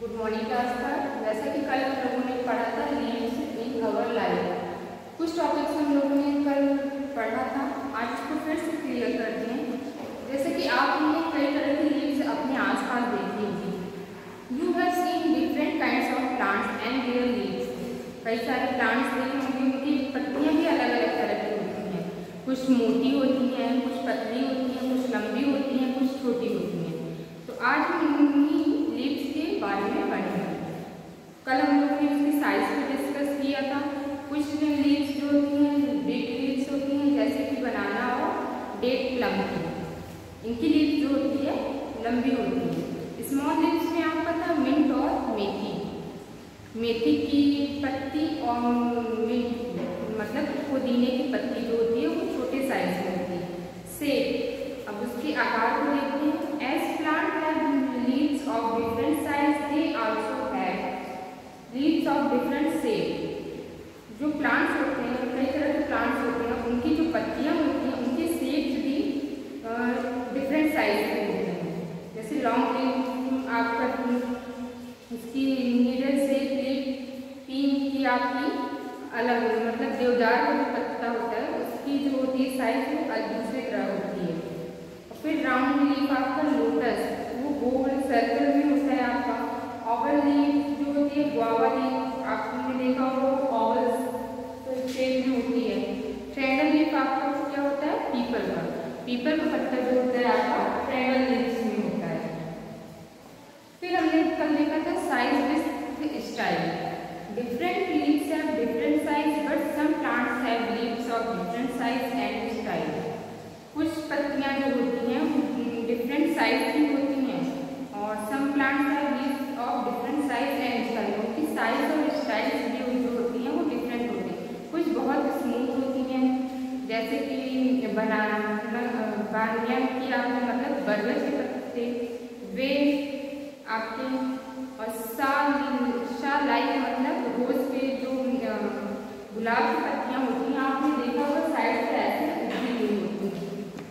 Good morning class पर। जैसा कि कल हम लोगों ने पढ़ा था लीव्स इन आवर लाइफ, कुछ टॉपिक्स हम लोगों ने कल पढ़ा था, आज इसको फिर से क्लियर करते हैं। जैसे कि आपने कई तरह की लीव्स अपने आसपास देखी होगी। You have seen different kinds of plants and their leaves. कई सारे प्लांट्स देखे होंगे, उनकी पत्तियां भी अलग अलग तरह की होती हैं। कुछ मोटी होती हैं, कुछ पतली होती हैं, कुछ लंबी होती हैं, कुछ छोटी होती हैं। तो आज हम उन्हीं लीव्स के बारे में पढ़ेंगे। कल हम लोग ने उसकी साइज को डिस्कस किया था। कुछ लीव्स जो होती हैं बिग लीव्स होती हैं, जैसे कि बनाना और डेट प्लम की, इनकी लीव्स जो होती है लंबी होती है। स्मॉल लीव्स में आपको पता है मिंट और मेथी, मेथी की पत्ती और मिंट मतलब पुदीने की पत्ती जो होती है वो छोटे साइज में होती है। सेब, अब उसके आकार को देखते हैं। As plant have leaves of different size, they also have leaves of different shape. जो प्लांट्स होते हैं, कई तरह के प्लांट्स होते हैं, उनकी जो पत्तियां होती हैं उनके शेप्स भी डिफरेंट साइज के होते हैं। जैसे लॉन्ग लीव आपका उसकी नीडल शेप लीव पीन की आपकी अलग, मतलब देवदार का जो पत्ता होता है उसकी जो होती है साइज वो दूसरी तरह होती है। और फिर राउंड लीफ आपका लोटस, वो गोल सर्कल में होता है आपका। ओवल लीफ जो होती है गुआवा लीफ, आपने देखा वो ओवल शेप में होती है। ट्रायंगल लीफ आपका क्या होता है पीपल का, पीपल का पत्ता जो होता है आपका ट्रायंगल लीफ में होता है। फिर हमने कल देखा था size with style. Different leaves have different size, but some plants have leaves of different size and style. कुछ पत्तियां जो होती हैं डिफरेंट साइज की होती हैं, और some plants have leaves of different size and style. उनकी साइज और स्टाइल जो होती हैं वो डिफरेंट होती हैं। कुछ बहुत स्मूथ होती हैं, जैसे कि बानिया की आपने मतलब बरगद के पत्ते, वे आपके और शाह लाइक मतलब रोज के जो गुलाब की पत्तियां होती हैं, आपने देखा होगा साइड से ऐसे उठी हुई होती हैं।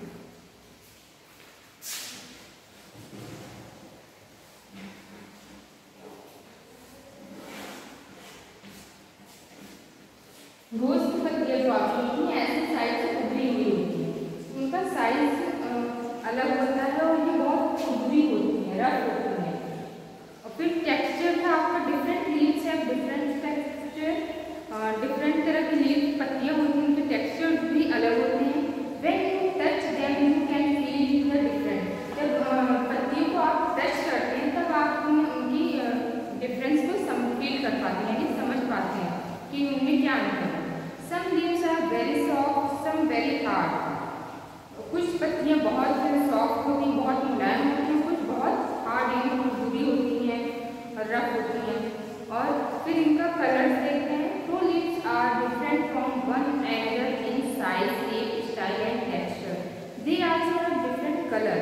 रोज की पत्तियां जो आपकी होती हैं ऐसे साइड से उभरी हुई होती हैं। उनका साइज अलग होता है और ये बहुत उभरी होती है, रफ होती है। और फिर टेक्सचर था आपका डिफरेंट लीव्स है, डिफरेंट टेक्सचर, डिफरेंट तरह की लीव पत्तियां होती हैं, उनके टेक्सचर भी अलग होते हैं। When you touch them you can feel the difference. जब पत्तियों को आप टच करते हैं तब आप उनकी डिफरेंस को फील कर पाते हैं, यानी समझ पाते हैं कि उनमें क्या अंतर है। Some leaves are very soft, some very hard. कुछ पत्तियां बहुत सॉफ्ट होती हैं, बहुत मुलायम होती हैं, कुछ बहुत हार्ड यानी खुरदुरी होती हैं, रफ होती हैं। और फिर इनका कलर देखते हैं। Two leaves are different from one angle in size, shape, style and texture. They also have different colour.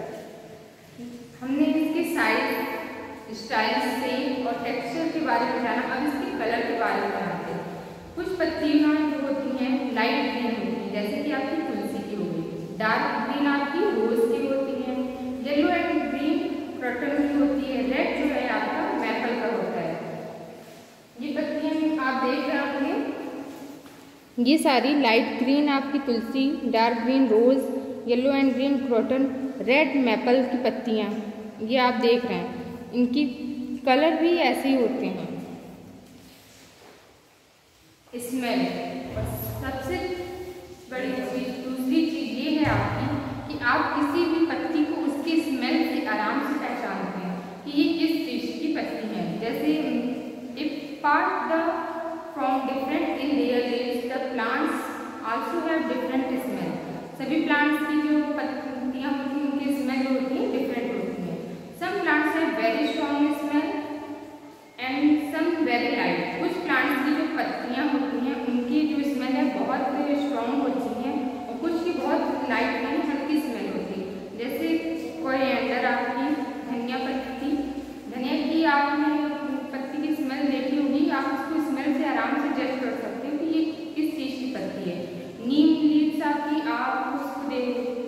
हमने इसके साइज, स्टाइल, शेप और टेक्सचर के बारे में जाना, अब इसके कलर के बारे में जानते हैं। कुछ पत्तियां जो होती हैं लाइट ग्रीन होती हैं, जैसे कि आपकी तुलसी की होगी। डार्क ग्रीन आपकी रोज की होती है। येलो एंड ग्रीन क्रटन की होती है। रेड जो है आपका मैपल का होता है। ये पत्तियां आप देख रहे होंगे, ये सारी लाइट ग्रीन आपकी तुलसी, dark green rose, yellow and green croton, red maple की पत्तियां ये आप देख रहे हैं। इनकी कलर भी ऐसे ही होते हैं। स्मेल, और सबसे बड़ी चीज दूसरी चीज ये है आपकी कि आप किसी भी पत्ती को उसकी स्मेल से आराम से पहचानते हैं कि ये किस चीज की पत्ती है। जैसे if part the from different in their leaves, the plants also have different smell. सभी प्लांट्स की जो पत्तियां होती हैं उनकी स्मेल होती है डिफरेंट होती है। Some plants have very strong smell and some very light. कुछ प्लांट्स की जो पत्तियां होती हैं उनकी जो स्मेल है बहुत स्ट्रॉन्ग होती है, और कुछ की बहुत लाइट यानी हल्की स्मेल होती है। जैसे कोरिएंडर आपकी धनिया पत्ती, धनिया की आपने पत्ती की स्मेल देखी होगी, आप उसको स्मेल से आराम से जज कर सकते हो कि ये किस चीज़ की पत्ती है। नीम लीव्स आपकी, आप उसको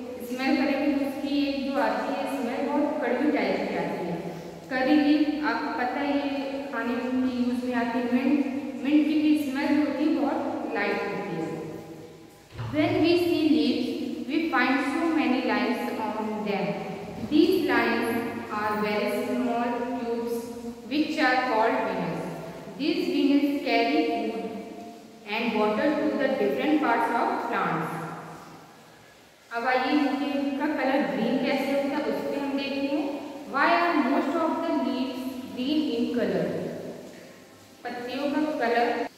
की मिंट की भी स्मेल होती है बहुत लाइट होती है। When we see leaves, we find so many lines on them. These lines are very small tubes which are called veins. These veins carry food and water to the different parts of plants. अब आइए इनका colour green कैसे होता है उस पर हम देखते हैं। Why are most of the leaves green in color? पत्तियों का colour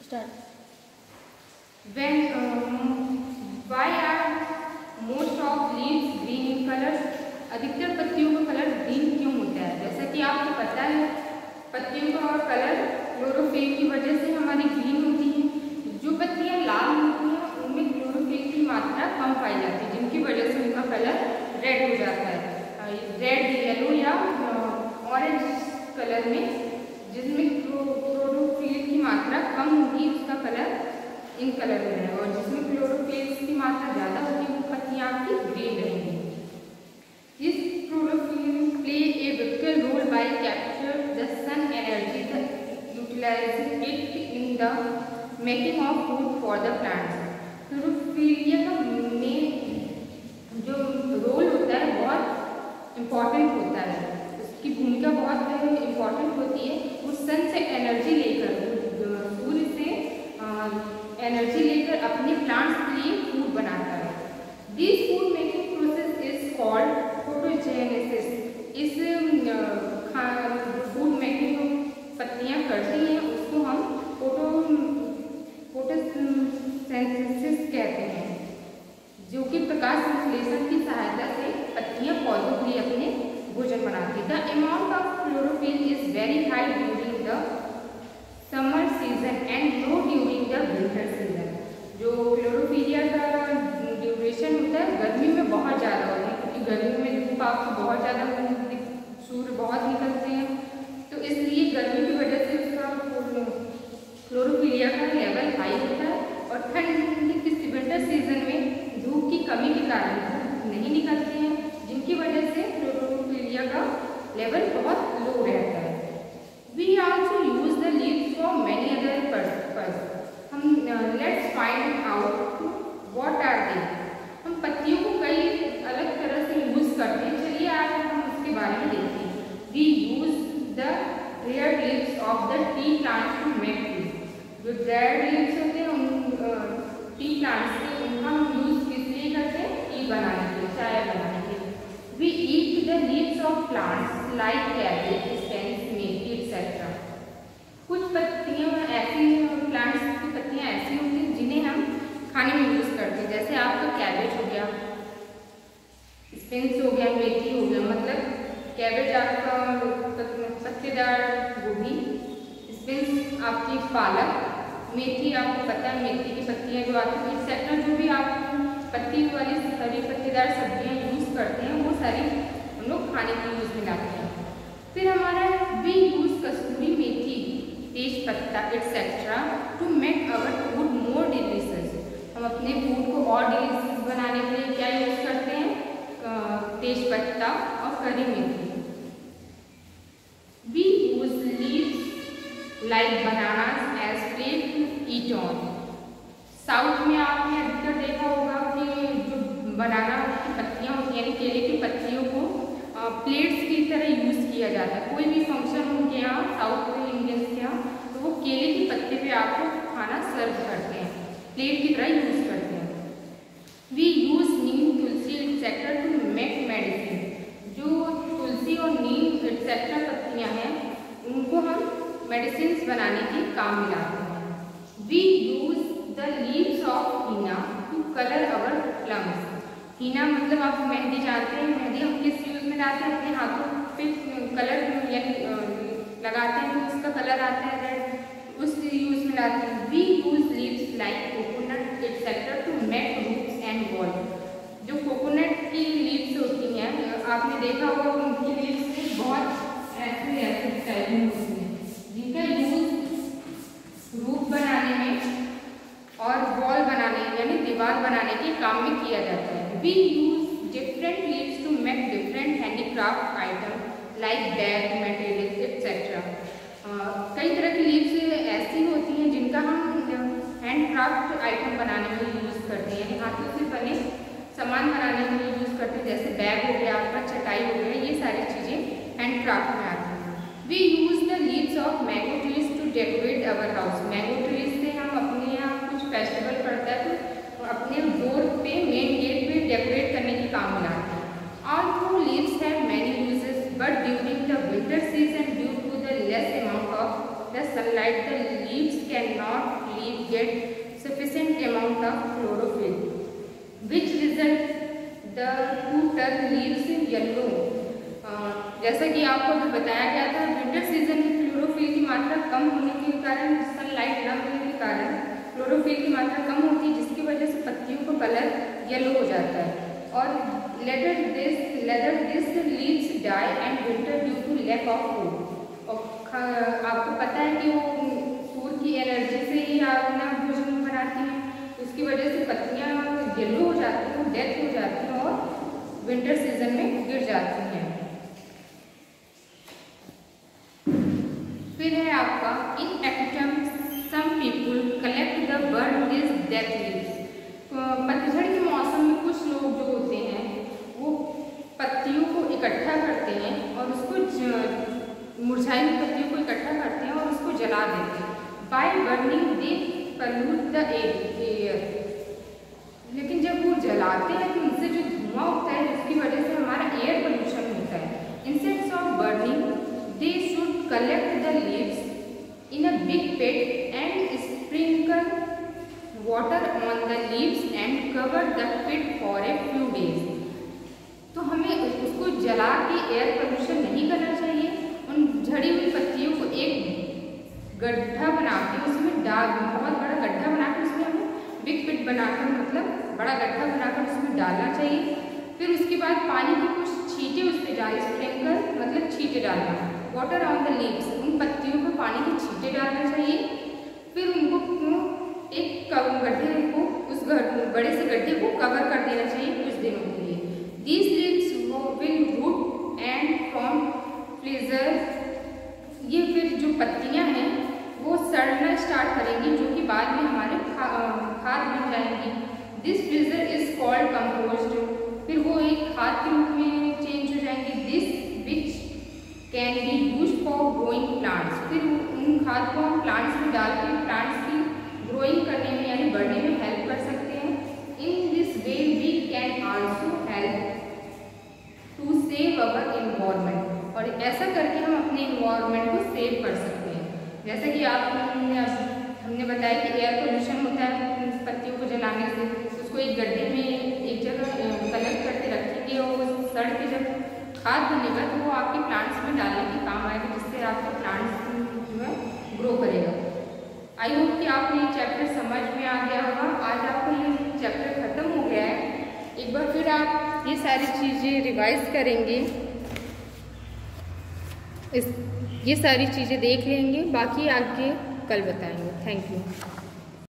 Why are most of leaves green in color? अधिकतर पत्तियों का कलर ग्रीन क्यों होता है? जैसा कि आपको पता है पत्तियों का कलर क्लोरोफिल की वजह से हमारी ग्रीन होती है। जो पत्तियां लाल होती हैं उनमें क्लोरोफिल की मात्रा कम पाई जाती है, जिनकी वजह से उनका कलर रेड हो जाता है, रेड येलो या ऑरेंज कलर में। जिसमें क्लोरोफिल की मात्रा कम होगी उसका कलर इन कलर में रहेगा, और जिसमें क्लोरोफिल की मात्रा ज़्यादा होगी वो पत्तियाँ आपकी ग्रीन रहेंगी। This chlorophyll play a vital role by capture the sun energy, utilizing it in the making of food for the plants. Chlorophyll का में जो रोल होता है बहुत इम्पॉर्टेंट होता है, उसकी भूमिका बहुत इम्पॉर्टेंट होती है। वो सन से एनर्जी लेकर, सूर्य से एनर्जी लेकर अपने प्लांट्स के लिए फूड बनाता है। This food making process is called photogenesis. इस फूड मेकिंग जो पत्तियां करती हैं उसको हम फोटोसिंथेसिस कहते हैं, जो कि प्रकाश संश्लेषण की सहायता से पत्तियां पौधों के लिए अपने भोजन बनाती है। The amount of chlorophyll is very high during the summer season and low during the winter season. जो क्लोरोफिलिया का ड्यूरेशन होता है गर्मी में बहुत ज़्यादा होता है, क्योंकि गर्मी में धूप आपको बहुत ज़्यादा, सूर्य बहुत निकलते हैं, तो इसलिए गर्मी की वजह से उसका क्लोरोफिलिया का लेवल हाई होता है। और ठंड की विंटर सीजन में धूप की कमी के कारण धूप नहीं निकलती हैं, जिनकी वजह से क्लोरोफिलिया का लेवल बहुत लो रहता है। We also use the leaves for many other purposes. हम let's find out what are they. हम पत्तियों को कई अलग तरह से यूज करते हैं, चलिए आज हम उसके बारे में देखते हैं। We use the dried leaves of the tea plants to make tea. जो dried leaves होते हैं उन टी प्लांट्स के, उनका हम यूज किस लिए करते हैं? टी बनाने के लिए, चाय बनाने के लिए। We eat the leaves of plants like cabbage, spinach, methi etc. कुछ पत्तियां ऐसी, प्लांट्स की पत्तियां ऐसी होती हैं जिन्हें हम खाने में यूज करते हैं, जैसे आपका कैबेज हो गया, स्पिनच हो गया, मेथी हो गया। मतलब कैबेज आपका पत्तेदार गोभी, स्पिनच आपकी पालक, मेथी आपको पता है मेथी की पत्तियां जो आती हैं एक्सेट्रा, जो भी आप पत्ती वाली हरी पत्तेदार सब्जियां यूज करते हैं वो सारी हम लोग खाने के यूज में लाते हैं। फिर हमारा we use kasuri methi, tej patta etcetera to make our food more delicious. हम अपने फूड को और डिलीशियस बनाने के लिए क्या यूज करते हैं? तेज पत्ता और करी मेथी। We use leaves like bananas as plate to eat on. South में आपने अधिकतर देखा होगा कि जो बनाना की पत्तियां होती हैं, यानी केले की पत्तियों को प्लेट्स की तरह यूज किया जाता है। कोई भी फंक्शन हो गया साउथ इंडियंस के यहाँ, तो वो केले के पत्ते पे आपको खाना सर्व करते हैं, प्लेट की तरह यूज करते हैं। We use neem, tulsi etcetera to make medicine. जो तुलसी और नीम एक्सेट्रा पत्तियां हैं उनको हम मेडिसिन बनाने के काम में लाते हैं। We use the leaves of henna to colour our plums. Henna मतलब आप मेहंदी जानते हैं, मेहंदी हम किस यूज में लाते हैं? अपने हाथों पे कलर लगाते हैं तो उसका कलर आता है रेड, उस यूज में लाते हैं। We use leaves like coconut etcetera to make roots and wall. जो कोकोनट की लीव्स होती हैं आपने देखा होगा, उनकी लीव्स से बहुत ऐसे ऐसे टाइप में होती हैं, जिनका यूज रूट बनाने में और वॉल बनाने यानी दीवार बनाने के काम में किया जाता है। We use different leaves to make different handicraft item like bag, material etcetera. कई तरह की लीव्स ऐसे हैंडक्राफ्ट आइटम बनाने में यूज़ करते हैं, यानी हाथों से बने सामान बनाने के लिए यूज़ करते हैं, जैसे बैग हो गया आपका, चटाई हो गया, ये सारी चीज़ें हैंडक्राफ्ट में आती हैं। We use the leaves of mango trees to decorate our house. Mango trees से हम अपने यहाँ कुछ फेस्टिवल पड़ता है तो अपने डोर पे, मेन गेट पे डेकोरेट करने के काम में लाते हैं। Although leaves have many uses, but during the winter season, due to the less amount of the sunlight, the leaves cannot get sufficient amount of chlorophyll, which result the to turn leaves yellow. जैसा कि आपको अभी बताया गया था, winter season में chlorophyll की मात्रा कम होने के कारण, सनलाइट न मिलने के कारण क्लोरोफिल की मात्रा कम होती है, जिसकी वजह से पत्तियों का कलर येलो हो जाता है। और later this leaves die and winter due to lack of food। और आपको पता है कि वो सूर्य की एनर्जी से ही अपना भोजन बनाती हैं, उसकी वजह से पत्तियाँ येलो हो जाती हैं, डेथ हो जाती हैं और विंटर सीजन में गिर जाती हैं। फिर है आपका in autumn some people collect the burn is death leaves. पतझड़ के मौसम में कुछ लोग जो होते हैं वो पत्तियों को इकट्ठा करते हैं और उसको मुरझाई हुई पत्तियों को इकट्ठा करते हैं और उसको जला देते हैं। By burning they pollute the air. लेकिन जब वो जलाते हैं तो उनसे जो धुआं उठता है उसकी वजह से हमारा एयर पोल्यूशन होता है। Instead of burning they should collect the leaves in a big pit and sprinkle water on the leaves and cover the pit for a few days। तो हमें उसको जला के एयर पोल्यूशन नहीं करना चाहिए। उन झड़ी हुई पत्तियों को एक गड्ढा बना के उसमें बहुत बड़ा गड्ढा बना के उसमें हमें बिग पिट बनाकर, मतलब बड़ा गड्ढा बनाकर उसमें डालना चाहिए। फिर उसके बाद पानी के कुछ छींटे उस पर डालें, स्प्रिंकल मतलब छींटे डालना, वाटर ऑन द लीव्स, उन पत्तियों पर पानी के छींटे डालना चाहिए। फिर उनको एक गड्ढे को, उस बड़े से गड्ढे को कवर कर देना चाहिए कुछ दिनों के लिए। These leaves will root and form freezer। ये फिर जो पत्तियां हैं वो सड़ना स्टार्ट करेंगी, जो कि बाद में हमारे खाद बन जाएंगी। This freezer is called compost। फिर वो एक खाद के रूप में चेंज हो जाएंगी। This which can be used for growing plants। फिर उन खाद को हम प्लांट्स में डाल के प्लांट्स की ग्रोइंग करने में यानी बढ़ने में हेल्प कर सकते हैं। In this way we can also help to save our environment. और ऐसा करके हम अपने इन्वायरमेंट को सेव कर सकते हैं। जैसे कि हमने बताया कि एयर पोल्यूशन होता है पत्तियों को जलाने से, उसको एक गड्ढे में एक जगह कलेक्ट करके रखेंगे और उस सड़ के जब खाद बनेगा तो वो आपके प्लांट्स में डालने के काम आएगा, जिससे आपके प्लांट्स जो है ग्रो करेगा। आई होप कि आपको ये चैप्टर समझ में आ गया होगा। आज आपका ये चैप्टर ख़त्म हो गया है। एक बार फिर आप ये सारी चीज़ें रिवाइज करेंगे, ये सारी चीज़ें देख लेंगे, बाकी आगे कल बताएंगे। Thank you.